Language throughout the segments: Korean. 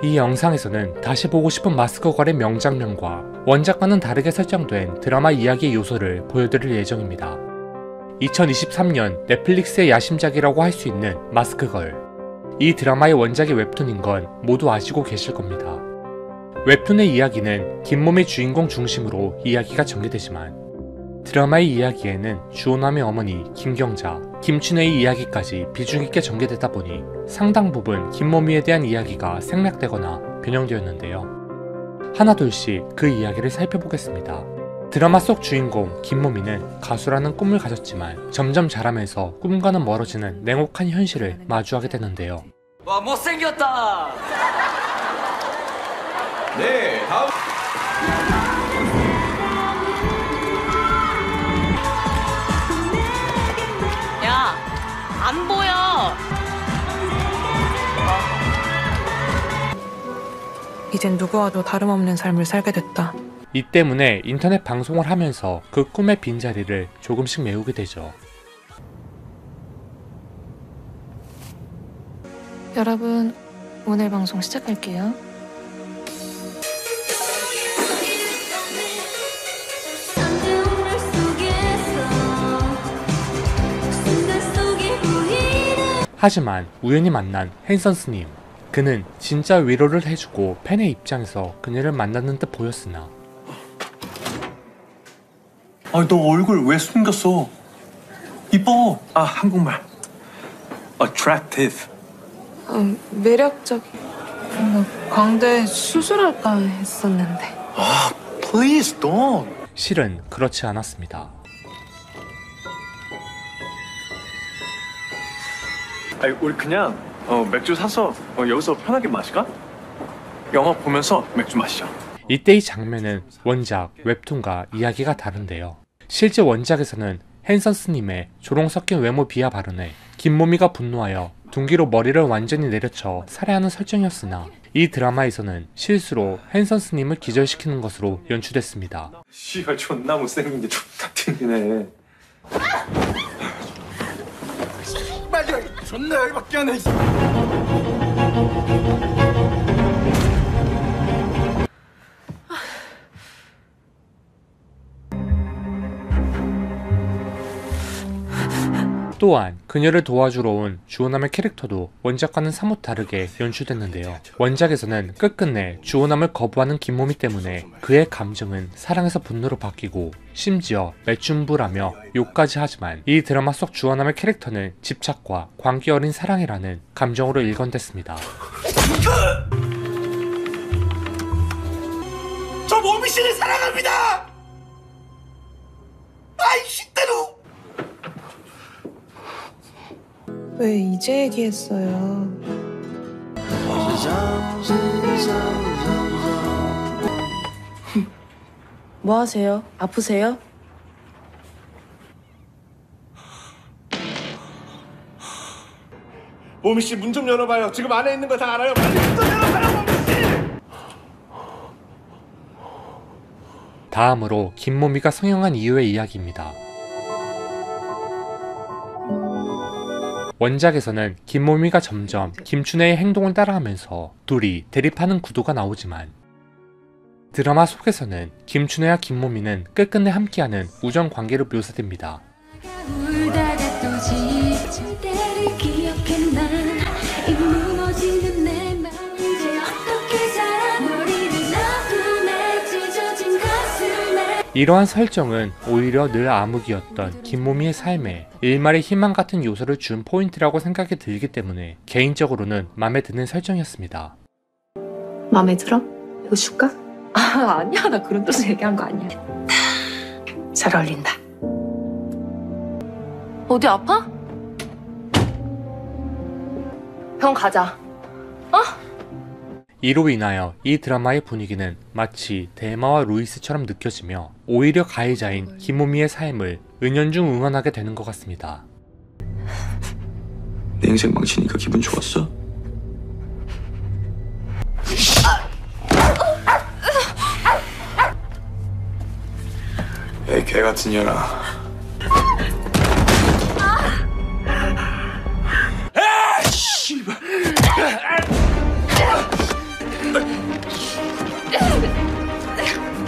이 영상에서는 다시 보고 싶은 마스크걸의 명장면과 원작과는 다르게 설정된 드라마 이야기의 요소를 보여드릴 예정입니다. 2023년 넷플릭스의 야심작이라고 할 수 있는 마스크걸. 이 드라마의 원작이 웹툰인 건 모두 아시고 계실 겁니다. 웹툰의 이야기는 김몸의 주인공 중심으로 이야기가 전개되지만 드라마의 이야기에는 주호남의 어머니 김경자, 김춘혜의 이야기까지 비중 있게 전개되다 보니 상당 부분 김모미에 대한 이야기가 생략되거나 변형되었는데요. 하나둘씩 그 이야기를 살펴보겠습니다. 드라마 속 주인공 김모미는 가수라는 꿈을 가졌지만 점점 자라면서 꿈과는 멀어지는 냉혹한 현실을 마주하게 되는데요. 와, 못생겼다! 네, 다음. 야, 안 보여. 이젠 누구와도 다름없는 삶을 살게 됐다. 이 때문에 인터넷 방송을 하면서 그 꿈의 빈자리를 조금씩 메우게 되죠. 여러분, 오늘 방송 시작할게요. 하지만 우연히 만난 헨선 스님. 그는 진짜 위로를 해주고 팬의 입장에서 그녀를 만나는 듯 보였으나 아, 너 얼굴 왜 숨겼어? 이뻐. 아, 한국말. Attractive. 매력적인. 광대 수술할까 했었는데. 아, please don't. 실은 그렇지 않았습니다. 아니, 우리 그냥 맥주 사서 여기서 편하게 마실까? 영화 보면서 맥주 마시자. 이때 이 장면은 원작, 웹툰과 이야기가 다른데요. 실제 원작에서는 헨선 스님의 조롱 섞인 외모 비하 발언에 김모미가 분노하여 둔기로 머리를 완전히 내려쳐 살해하는 설정이었으나 이 드라마에서는 실수로 헨선 스님을 기절시키는 것으로 연출됐습니다. 씨발, 존나 못생긴 게 존나 튕기네. 빨리 존나 열받게 하네. 또한 그녀를 도와주러 온 주호남의 캐릭터도 원작과는 사뭇 다르게 연출됐는데요. 원작에서는 끝끝내 주호남을 거부하는 김모미 때문에 그의 감정은 사랑에서 분노로 바뀌고 심지어 매춘부라며 욕까지 하지만 이 드라마 속 주호남의 캐릭터는 집착과 광기 어린 사랑이라는 감정으로 일관됐습니다. 저 모미 씨를 사랑합니다. 아이 시대로. 왜 이제 얘기했어요? 뭐 하세요? 아프세요? 모미 씨, 문 좀 열어봐요. 지금 안에 있는 거 다 알아요. 빨리 문 좀 열어봐요, 모미 씨. 다음으로 김모미가 성형한 이후의 이야기입니다. 원작에서는 김모미가 점점 김춘혜의 행동을 따라하면서 둘이 대립하는 구도가 나오지만 드라마 속에서는 김춘혜와 김모미는 끝끝내 함께하는 우정 관계로 묘사됩니다. 이러한 설정은 오히려 늘 암흑이었던 김모미의 삶에 일말의 희망 같은 요소를 준 포인트라고 생각이 들기 때문에 개인적으로는 마음에 드는 설정이었습니다. 마음에 들어? 이거 줄까? 아, 아니야. 나 그런 뜻으로 얘기한 거 아니야. 잘 어울린다. 어디 아파? 병원 가자. 이로 인하여 이 드라마의 분위기는 마치 대마와 루이스처럼 느껴지며 오히려 가해자인 김모미의 삶을 은연중 응원하게 되는 것 같습니다. 내 인생 망치니까 기분 좋았어? 에이, 개 같은 년아. 씨발.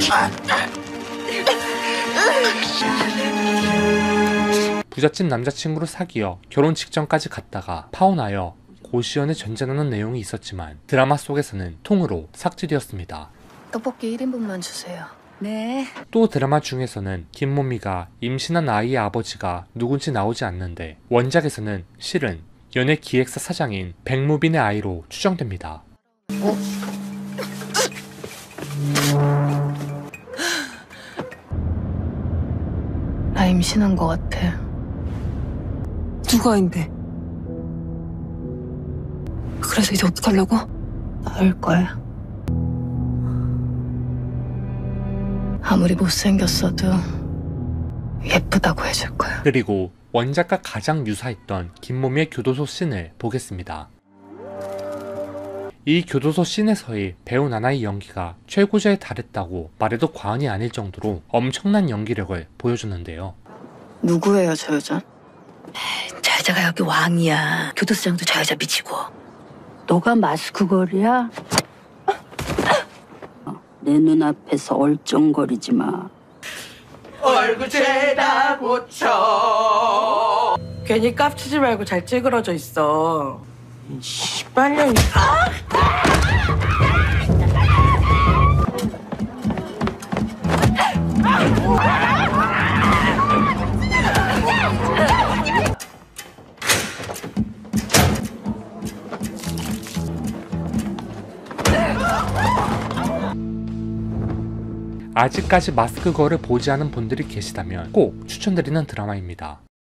부잣집 남자친구를 사귀어 결혼 직전까지 갔다가 파혼하여 고시원에 전전하는 내용이 있었지만 드라마 속에서는 통으로 삭제되었습니다. 떡볶이 1인분만 주세요. 네. 또 드라마 중에서는 김모미가 임신한 아이의 아버지가 누군지 나오지 않는데 원작에서는 실은 연예 기획사 사장인 백무빈의 아이로 추정됩니다. 나 임신한 것 같아. 누가인데? 그래서 이제 어떡하려고? 나을 거야. 아무리 못생겼어도 예쁘다고 해줄 거야. 그리고 원작과 가장 유사했던 김모미의 교도소 씬을 보겠습니다. 이 교도소 씬에서의 배우 나나의 연기가 최고조에 달했다고 말해도 과언이 아닐 정도로 엄청난 연기력을 보여주는데요. 누구예요, 저 여자? 저 여자가 여기 왕이야. 교도소장도 저 여자 미치고. 너가 마스크걸이야? 내 눈앞에서 얼쩡거리지 마. 얼굴 죄다 고쳐. 괜히 깝치지 말고 잘 찌그러져 있어. 씨발년. 아직까지 마스크걸을 보지 않은 분들이 계시다면 꼭 추천드리는 드라마입니다.